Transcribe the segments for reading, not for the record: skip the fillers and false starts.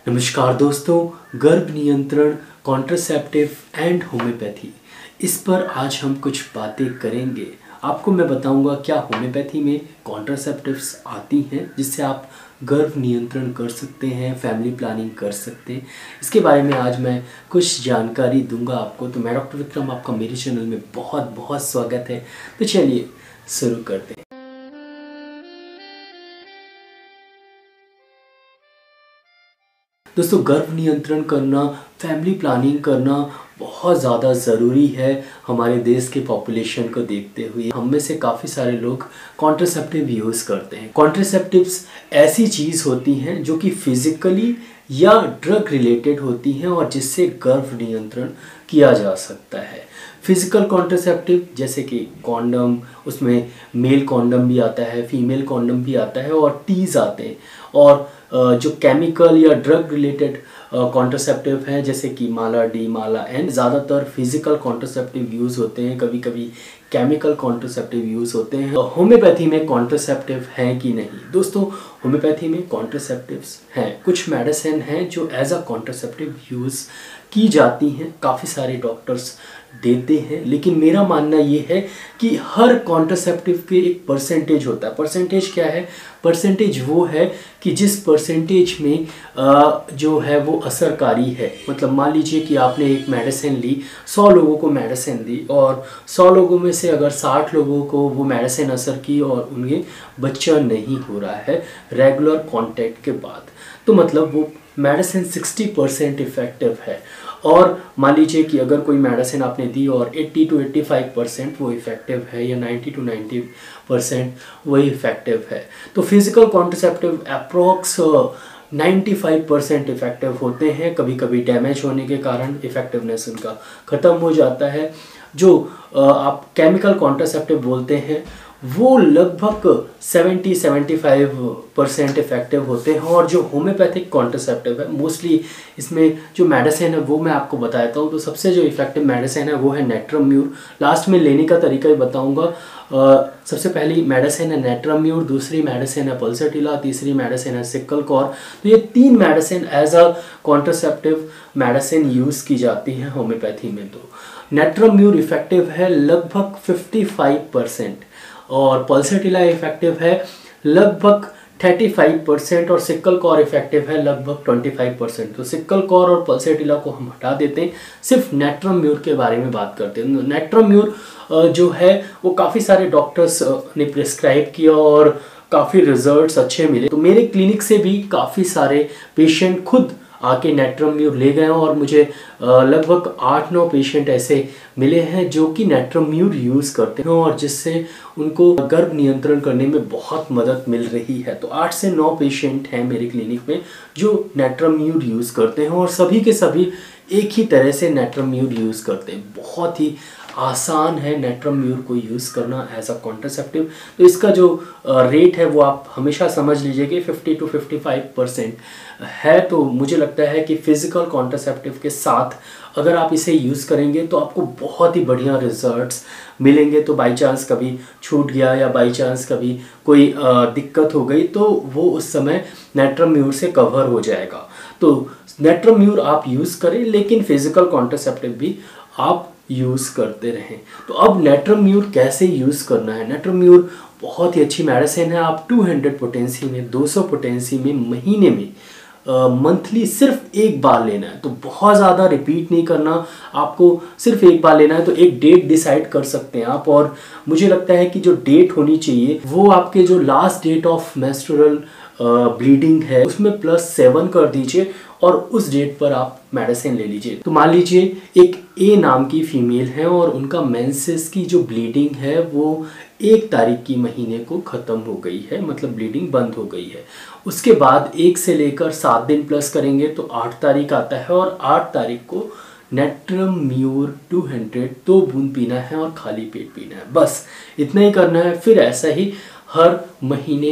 नमस्कार दोस्तों, गर्भ नियंत्रण, कॉन्ट्रासेप्टिव एंड होम्योपैथी, इस पर आज हम कुछ बातें करेंगे। आपको मैं बताऊंगा क्या होम्योपैथी में कॉन्ट्रासेप्टिव्स आती हैं जिससे आप गर्भ नियंत्रण कर सकते हैं, फैमिली प्लानिंग कर सकते हैं। इसके बारे में आज मैं कुछ जानकारी दूंगा आपको। तो मैं डॉक्टर विक्रम, आपका मेरे चैनल में बहुत बहुत स्वागत है। तो चलिए शुरू करते हैं। दोस्तों, गर्भ नियंत्रण करना, फैमिली प्लानिंग करना बहुत ज़्यादा ज़रूरी है हमारे देश के पॉपुलेशन को देखते हुए। हम में से काफ़ी सारे लोग कॉन्ट्रासेप्टिव यूज़ करते हैं। कॉन्ट्रासेप्टिव्स ऐसी चीज़ होती हैं जो कि फिजिकली या ड्रग रिलेटेड होती हैं और जिससे गर्भ नियंत्रण किया जा सकता है। फिजिकल कॉन्ट्रासेप्टिव जैसे कि कॉन्डम, उसमें मेल कॉन्डम भी आता है, फीमेल कॉन्डम भी आता है और टीज आते हैं। और जो केमिकल या ड्रग रिलेटेड कॉन्ट्रासेप्टिव हैं जैसे कि माला डी, माला एन, ज़्यादातर फिजिकल कॉन्ट्रासेप्टिव यूज़ होते हैं। कभी कभी केमिकल कॉन्ट्रासेप्टिव यूज़ होते हैं। होम्योपैथी में कॉन्ट्रासेप्टिव हैं कि नहीं? दोस्तों, होम्योपैथी में कॉन्ट्रासेप्टिव्स हैं। कुछ मेडिसिन हैं जो एज अ कॉन्ट्रासेप्टिव यूज़ की जाती हैं, काफ़ी सारे डॉक्टर्स देते हैं। लेकिन मेरा मानना ये है कि हर कॉन्ट्रासेप्टिव के एक परसेंटेज होता है। परसेंटेज क्या है? परसेंटेज वो है कि जिस परसेंटेज में जो है वो असरकारी है। मतलब मान लीजिए कि आपने एक मेडिसिन ली, 100 लोगों को मेडिसिन दी और 100 लोगों में से अगर 60 लोगों को वो मेडिसिन असर की और उन्हें बच्चा नहीं हो रहा है रेगुलर कांटेक्ट के बाद, तो मतलब वो मेडिसिन 60% इफ़ेक्टिव है। और मान लीजिए कि अगर कोई मेडिसिन आपने दी और 80 to 85% वो इफ़ेक्टिव है या 90 to 90% वही इफ़ेक्टिव है, तो फिजिकल कॉन्ट्रासेप्टिव अप्रोक्स 95% इफ़ेक्टिव होते हैं। कभी कभी डैमेज होने के कारण इफ़ेक्टिवनेस उनका ख़त्म हो जाता है। जो आप केमिकल कॉन्ट्रासेप्टिव बोलते हैं वो लगभग 70-75% इफ़ेक्टिव होते हैं। और जो होम्योपैथिक कॉन्ट्रासेप्टिव है, मोस्टली इसमें जो मेडिसिन है वो मैं आपको बताता हूँ। तो सबसे जो इफ़ेक्टिव मेडिसिन है वो है नेट्रम्यूर। लास्ट में लेने का तरीका ही बताऊँगा। सबसे पहली मेडिसिन है नेट्रम्यूर, दूसरी मेडिसिन है पल्सैटिला, तीसरी मेडिसिन है सिकल कॉर। तो ये 3 medicine as a contraceptive medicine use की जाती हैं होम्योपैथी में। तो नेट्रम्यूर इफ़ेक्टिव है लगभग 55% और पल्सैटिला इफेक्टिव है लगभग 35% और सिकल कॉर इफेक्टिव है लगभग 25%। तो सिकल कॉर और पल्सैटिला को हम हटा देते हैं, सिर्फ नेट्रम्यूर के बारे में बात करते हैं। नेट्रम्यूर जो है वो काफ़ी सारे डॉक्टर्स ने प्रिस्क्राइब किया और काफ़ी रिजल्ट्स अच्छे मिले। तो मेरे क्लिनिक से भी काफ़ी सारे पेशेंट खुद आके नेट्रम्यूर ले गए और मुझे लगभग 8-9 पेशेंट ऐसे मिले हैं जो कि नेट्रम्यूर यूज़ करते हैं और जिससे उनको गर्भ नियंत्रण करने में बहुत मदद मिल रही है। तो 8 से 9 पेशेंट हैं मेरे क्लिनिक में जो नेट्रम्यूर यूज़ करते हैं और सभी के सभी एक ही तरह से नेट्रम्यूर यूज़ करते हैं। बहुत ही आसान है नेट्रम्यूर को यूज़ करना एज अ कॉन्ट्रासेप्टिव। तो इसका जो रेट है वो आप हमेशा समझ लीजिए कि 50 to 55% है। तो मुझे लगता है कि फिजिकल कॉन्ट्रासेप्टिव के साथ अगर आप इसे यूज़ करेंगे तो आपको बहुत ही बढ़िया रिजल्ट्स मिलेंगे। तो बाई चांस कभी छूट गया या बाई चांस कभी कोई दिक्कत हो गई तो वो उस समय नेट्रम्यूर से कवर हो जाएगा। तो नेट्रम्यूर आप यूज़ करें, लेकिन फिजिकल कॉन्ट्रासेप्टिव भी आप यूज़ करते रहें। तो अब नेट्रम्यूर कैसे यूज़ करना है? नेट्रम्यूर बहुत ही अच्छी मेडिसिन है। आप 200 पोटेंसी में, 200 पोटेंसी में महीने में मंथली सिर्फ एक बार लेना है। तो बहुत ज़्यादा रिपीट नहीं करना, आपको सिर्फ एक बार लेना है। तो एक डेट डिसाइड कर सकते हैं आप। और मुझे लगता है कि जो डेट होनी चाहिए वो आपके जो last date of menstrual bleeding है उसमें +7 कर दीजिए और उस डेट पर आप मेडिसिन ले लीजिए। तो मान लीजिए एक ए नाम की फीमेल है और उनका मेंसेस की जो ब्लीडिंग है वो 1 तारीख की महीने को ख़त्म हो गई है, मतलब ब्लीडिंग बंद हो गई है। उसके बाद 1 से लेकर 7 दिन प्लस करेंगे तो 8 तारीख आता है और 8 तारीख को नेट्रम्यूर 200 2 बूंद पीना है और खाली पेट पीना है। बस इतना ही करना है। फिर ऐसा ही हर महीने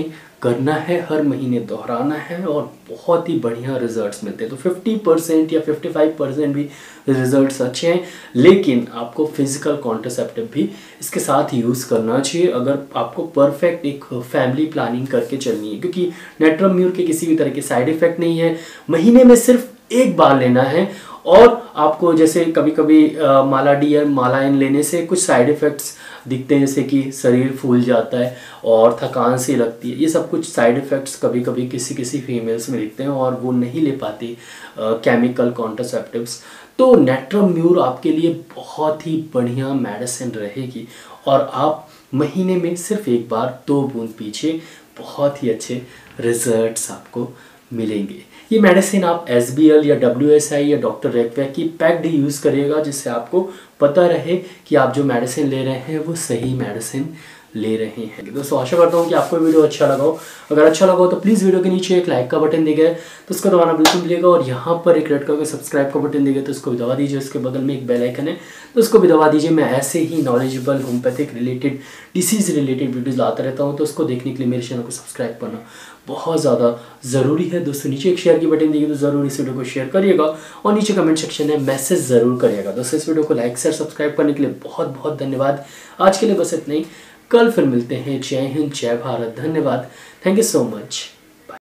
करना है, हर महीने दोहराना है और बहुत ही बढ़िया रिजल्ट्स मिलते हैं। तो 50% या 55% भी रिजल्ट्स अच्छे हैं, लेकिन आपको फिजिकल कॉन्ट्रासेप्टिव भी इसके साथ यूज़ करना चाहिए अगर आपको परफेक्ट एक फैमिली प्लानिंग करके चलनी है, क्योंकि नेट्रम म्यूर के किसी भी तरह के साइड इफ़ेक्ट नहीं है। महीने में सिर्फ एक बार लेना है और आपको जैसे कभी कभी मालाडी या मालायन लेने से कुछ साइड इफ़ेक्ट्स दिखते हैं, जैसे कि शरीर फूल जाता है और थकान सी लगती है। ये सब कुछ साइड इफ़ेक्ट्स कभी कभी किसी किसी फीमेल्स में दिखते हैं और वो नहीं ले पाती केमिकल कॉन्ट्रासेप्टिव्स। तो नेट्रम म्यूर आपके लिए बहुत ही बढ़िया मेडिसिन रहेगी और आप महीने में सिर्फ एक बार 2 बूंद पीछे बहुत ही अच्छे रिजल्ट्स आपको मिलेंगे। ये मेडिसिन आप SBL या WSI या डॉक्टर रेक्वे की पैक्ड यूज़ करिएगा, जिससे आपको पता रहे कि आप जो मेडिसिन ले रहे हैं वो सही मेडिसिन ले रहे हैं। दोस्तों आशा करता हूँ कि आपको वीडियो अच्छा लगा हो। अगर अच्छा लगा हो तो प्लीज़ वीडियो के नीचे एक लाइक का बटन दिया गया है तो उसको दबाना बिल्कुल मिलेगा, और यहाँ पर एक रेड कलर का सब्सक्राइब का बटन दिया गया तो उसको भी दबा दीजिए। उसके बगल में एक बेल आइकन है तो उसको भी दबा दीजिए। मैं ऐसे ही knowledgeable homeopathic related disease related videos लाता रहता हूँ, तो उसको देखने के लिए मेरे चैनल को सब्सक्राइब करना बहुत ज़्यादा ज़रूरी है। दोस्तों नीचे एक शेयर की बटन दी गई तो ज़रूर इस वीडियो को शेयर करिएगा और नीचे कमेंट सेक्शन में मैसेज ज़रूर करिएगा। दोस्तों इस वीडियो को लाइक शेयर सब्सक्राइब करने के लिए बहुत बहुत धन्यवाद। आज के लिए बस इतना ही, कल फिर मिलते हैं। जय हिंद, जय भारत, धन्यवाद, थैंक यू सो मच।